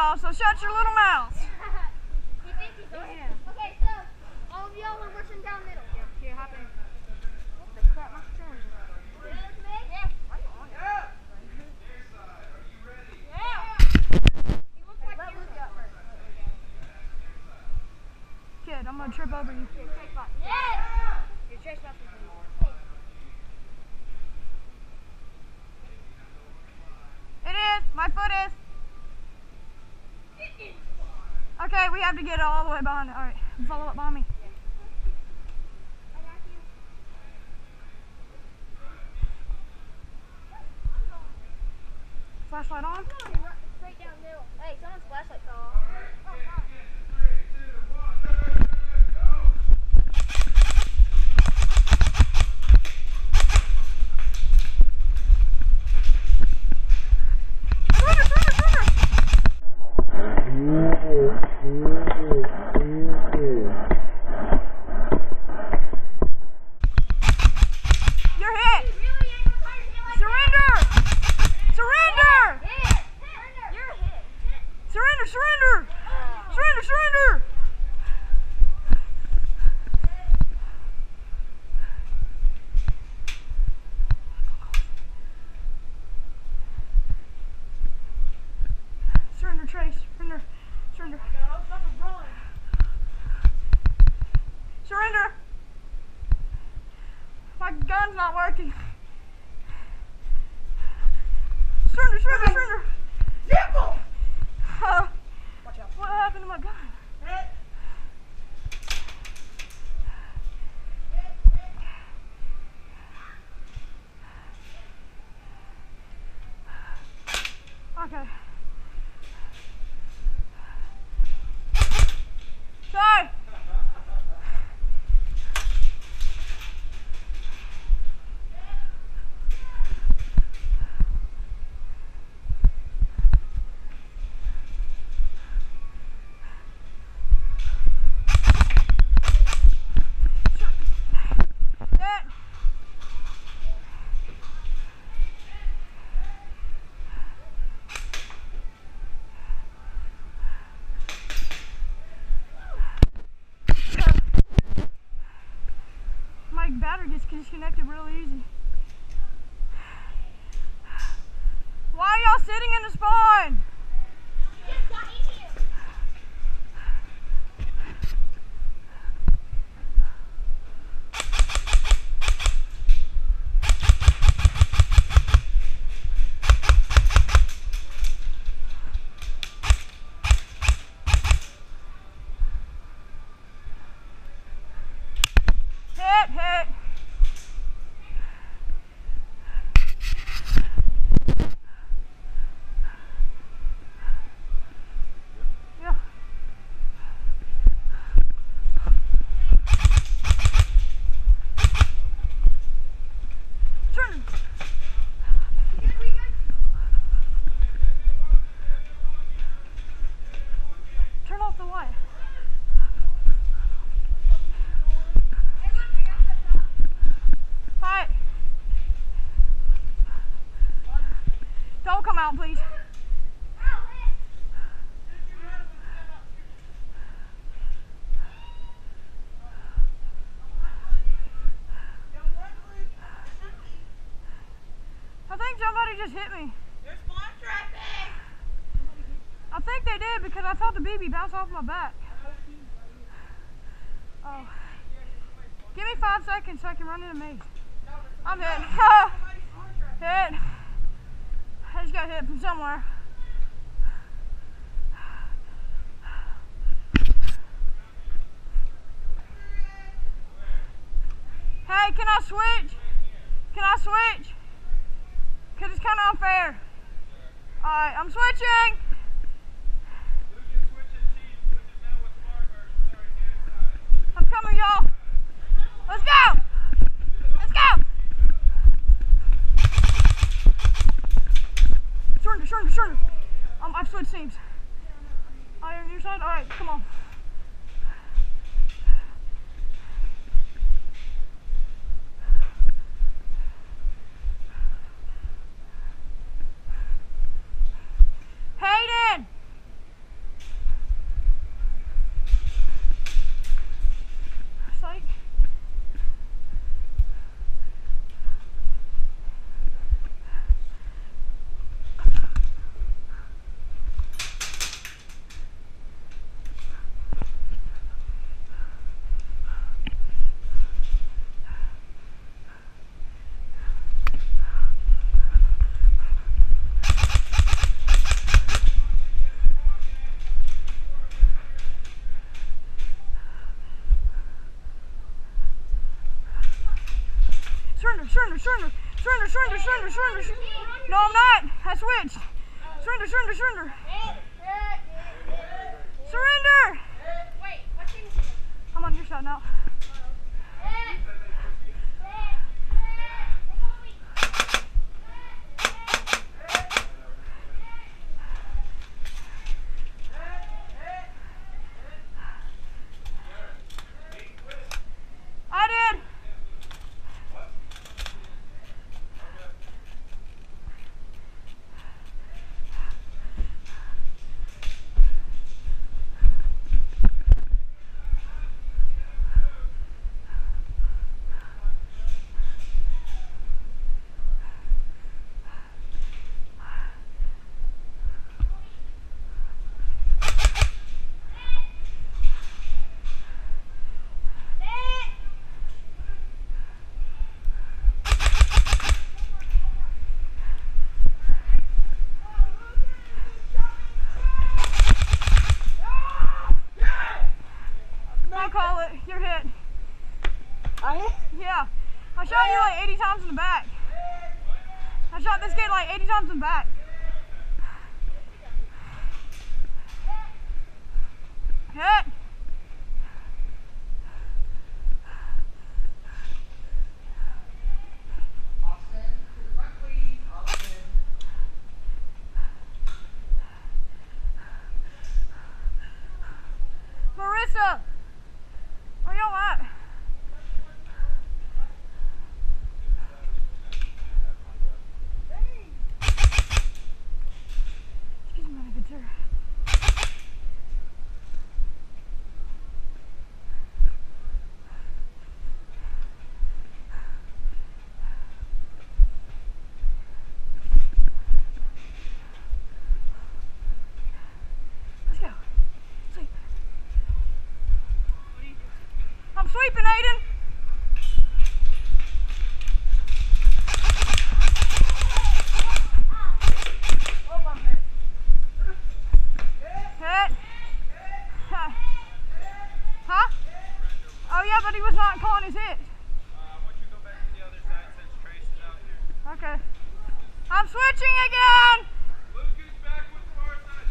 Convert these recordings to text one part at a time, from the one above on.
y'all, so shut your little mouths. He thinks he's on. Okay, so all of y'all are rushing down middle. Yeah, here, hop in. What the crap, my controller's on. Yeah. Kid, I'm gonna trip over you. Yes! Your trace box is It is. My foot is. Okay, we have to get it all the way behind it. All right, follow up behind me. Flashlight on. Straight down middle. Hey, someone's flashlight fell off. Trace, surrender, surrender. Surrender. My gun's not working. Surrender, surrender, surrender. Nipple! Watch out. What happened to my gun? Okay. Sorry. My battery gets disconnected real easy. Why are y'all sitting in the spawn? Just got in here. Hit, hit. Yeah. Turn. Turn off the light. Hi. Don't come out, please. I think somebody just hit me. There's spawn traffic! I think they did because I felt the BB bounce off my back. Oh. Give me 5 seconds so I can run in the maze. I'm hit. Hit. I just got hit from somewhere. Hey, can I switch? Can I switch? Because it's kind of unfair. Alright, I'm switching. I'm coming, y'all. Let's go. Let's go. Surrender, surrender, surrender. I've switched teams. Are you on your side? Alright, come on. surrender. Surrender, surrender, surrender, surrender. No, I'm not. I switched. Surrender, surrender, surrender. Surrender! Wait, what team is it? I'm on your side now. I did. I'll call it. You're hit. I hit? Yeah. I shot you like 80 times in the back. I shot this kid like 80 times in the back. Hit. Marissa, where y'all at? Excuse me, my good sir. Let's go. Sweep. I'm sweeping, Aiden. Hit. Huh? Oh yeah, but he was not calling his hit. I want you to go back to the other side since Trace is out here. Okay. I'm switching again. Luke is back with far side.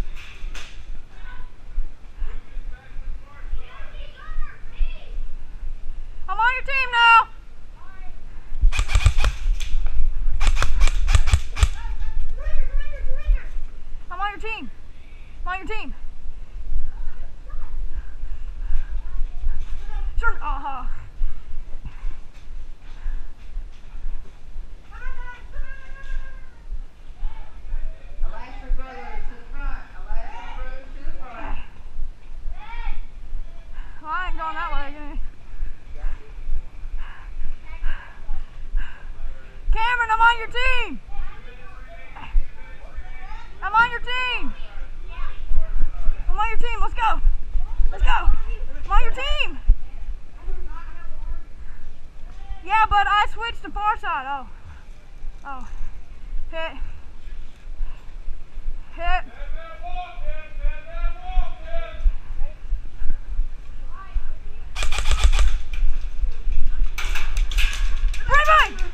Luke is back with far side. I'm on your team now. I'm on your team. I'm on your team. Sure. Elastic brother to the front. Elastic brother to the front. Well, I ain't going that way again. Cameron, I'm on your team. I'm on your team. I'm on your team. Let's go. Let's go. I'm on your team. Yeah, but I switched to far side. Oh. Oh. Hit. Hit. Bye-bye.